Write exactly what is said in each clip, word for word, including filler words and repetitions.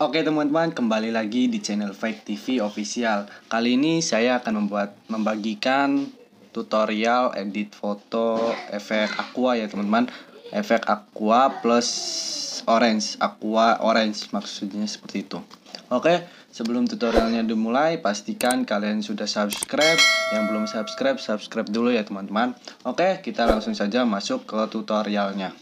Oke teman-teman, kembali lagi di channel Fake T V Official. Kali ini saya akan membuat membagikan tutorial edit foto efek aqua ya teman-teman. Efek aqua plus orange, aqua orange maksudnya seperti itu. Oke, sebelum tutorialnya dimulai, pastikan kalian sudah subscribe. Yang belum subscribe, subscribe dulu ya teman-teman. Oke, kita langsung saja masuk ke tutorialnya.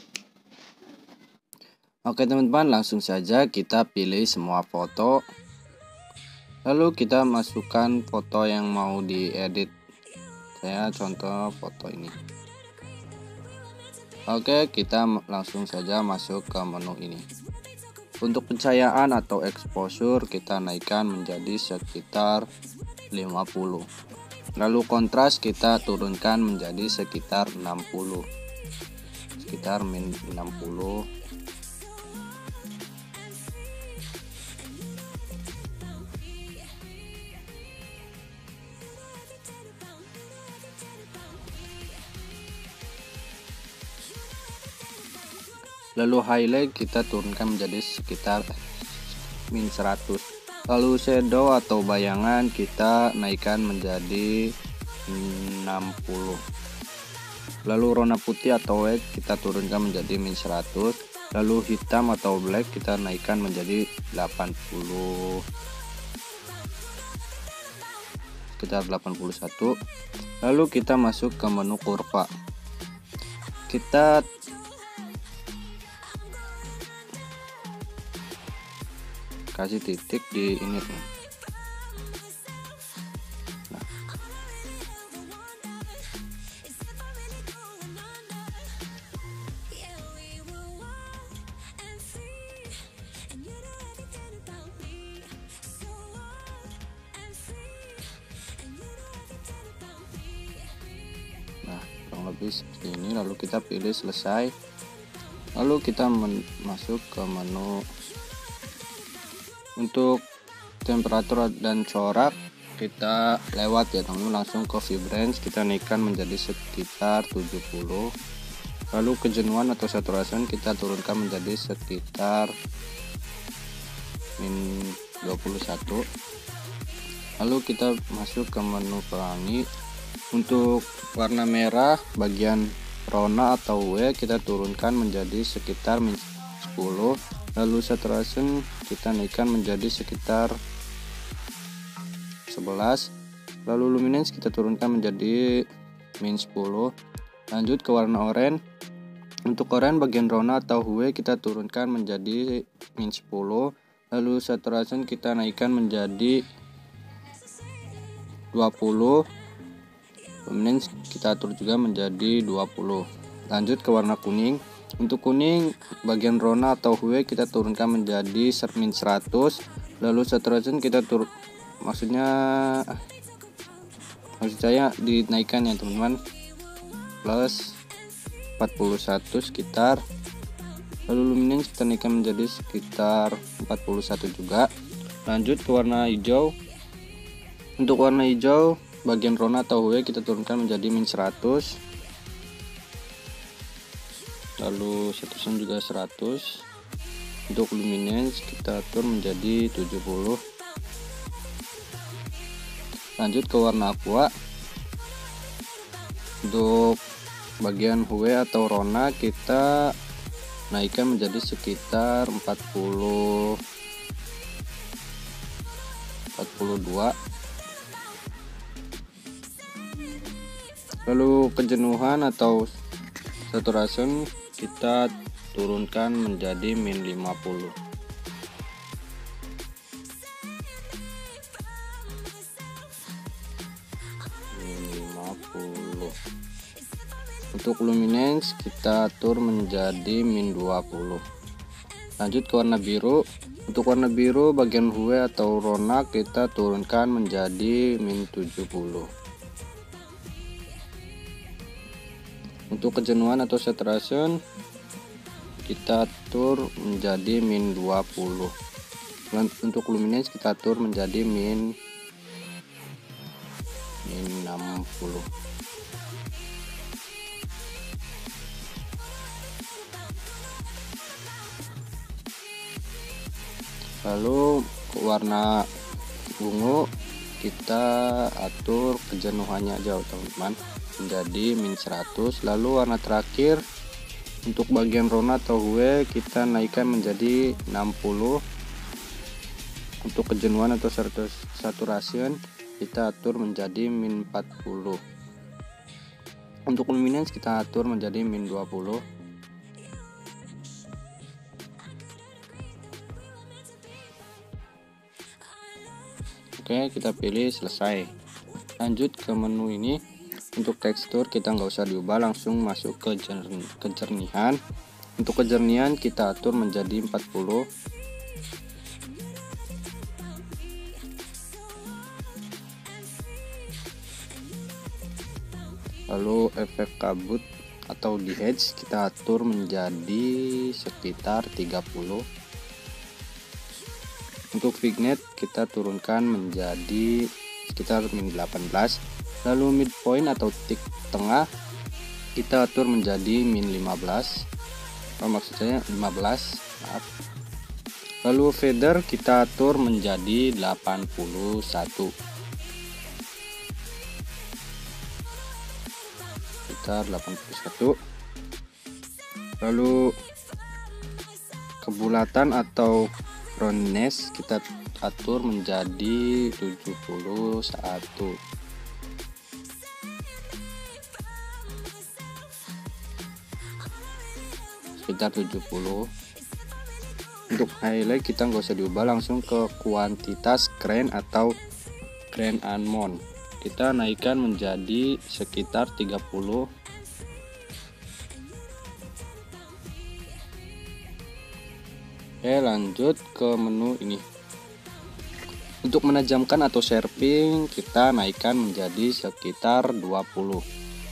Oke teman-teman, langsung saja kita pilih semua foto. Lalu kita masukkan foto yang mau diedit. Saya contoh foto ini. Oke, kita langsung saja masuk ke menu ini. Untuk pencahayaan atau exposure kita naikkan menjadi sekitar lima puluh. Lalu kontras kita turunkan menjadi sekitar enam puluh. Sekitar min enam puluh. Lalu highlight kita turunkan menjadi sekitar min seratus. Lalu shadow atau bayangan kita naikkan menjadi enam puluh. Lalu warna putih atau white kita turunkan menjadi min seratus. Lalu hitam atau black kita naikkan menjadi delapan puluh. Sekitar delapan puluh satu. Lalu kita masuk ke menu kurva. Kita kasih titik di ini tuh. Nah. Nah, kurang lebih seperti ini. Lalu kita pilih selesai. Lalu kita masuk ke menu. Untuk temperatur dan corak kita lewat ya teman-teman, langsung ke vibrance kita naikkan menjadi sekitar tujuh puluh. Lalu kejenuhan atau saturation kita turunkan menjadi sekitar min dua puluh satu. Lalu kita masuk ke menu pelangi. Untuk warna merah bagian rona atau W kita turunkan menjadi sekitar min sepuluh. Lalu saturation kita naikkan menjadi sekitar sebelas. Lalu luminance kita turunkan menjadi min sepuluh. Lanjut ke warna oranye. Untuk oranye bagian rona atau hue kita turunkan menjadi min sepuluh. Lalu saturation kita naikkan menjadi dua puluh. Luminance kita atur juga menjadi dua puluh. Lanjut ke warna kuning. Untuk kuning bagian rona atau hue kita turunkan menjadi min seratus. Lalu saturation kita turun, maksudnya maksud saya dinaikkan ya teman-teman, plus empat puluh satu sekitar. Lalu luminance kita naikkan menjadi sekitar empat puluh satu juga. Lanjut ke warna hijau. Untuk warna hijau bagian rona atau hue kita turunkan menjadi min seratus. Lalu saturation juga seratus. Untuk luminance kita atur menjadi tujuh puluh. Lanjut ke warna aqua. Untuk bagian hue atau rona kita naikkan menjadi sekitar empat puluh empat puluh dua. Lalu kejenuhan atau saturation kita turunkan menjadi min lima puluh. Min lima puluh. Untuk luminance kita atur menjadi min dua puluh. Lanjut ke warna biru. Untuk warna biru bagian hue atau rona kita turunkan menjadi min tujuh puluh. Untuk kejenuhan atau saturation kita atur menjadi min dua puluh. Untuk luminance kita atur menjadi min min enam puluh. Lalu warna ungu kita atur kejenuhannya aja teman-teman, menjadi min seratus. Lalu warna terakhir untuk bagian rona atau hue kita naikkan menjadi enam puluh. Untuk kejenuhan atau saturation kita atur menjadi min empat puluh. Untuk luminance kita atur menjadi min dua puluh. Oke, kita pilih selesai. Lanjut ke menu ini. Untuk tekstur kita nggak usah diubah, langsung masuk ke kejernihan. Untuk kejernihan kita atur menjadi empat puluh. Lalu efek kabut atau di hedge kita atur menjadi sekitar tiga puluh. Untuk vignette kita turunkan menjadi sekitar min delapan belas. Lalu midpoint atau titik tengah kita atur menjadi min lima belas. Oh, maksudnya lima belas, maaf. Lalu feather kita atur menjadi delapan puluh satu. Sekitar delapan puluh satu. Lalu kebulatan atau roundness kita atur menjadi tujuh puluh satu. Sekitar tujuh puluh. Untuk highlight kita nggak usah diubah, langsung ke kuantitas grain atau grain amount kita naikkan menjadi sekitar tiga puluh. Oke, lanjut ke menu ini. Untuk menajamkan atau sharpening kita naikkan menjadi sekitar dua puluh.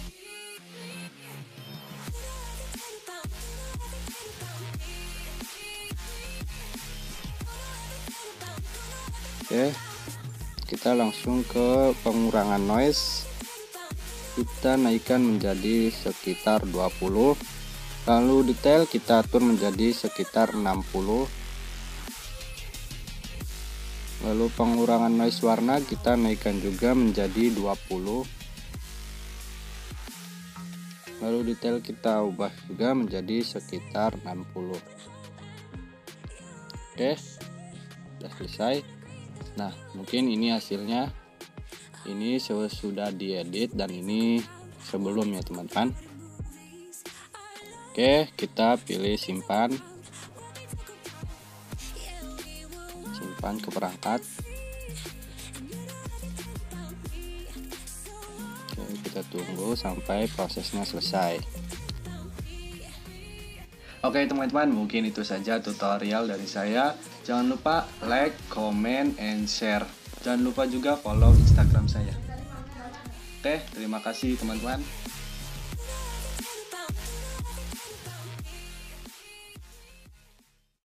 Oke, kita langsung ke pengurangan noise. Kita naikkan menjadi sekitar dua puluh. Lalu detail kita atur menjadi sekitar enam puluh. Lalu pengurangan noise warna kita naikkan juga menjadi dua puluh. Lalu detail kita ubah juga menjadi sekitar enam puluh. Oke, sudah selesai. Nah, mungkin ini hasilnya. Ini sudah diedit dan ini sebelumnya teman-teman. Oke, kita pilih simpan. Simpan ke perangkat. Oke, kita tunggu sampai prosesnya selesai. Oke teman-teman, mungkin itu saja tutorial dari saya. Jangan lupa like, comment, and share. Jangan lupa juga follow Instagram saya. Oke, terima kasih teman-teman.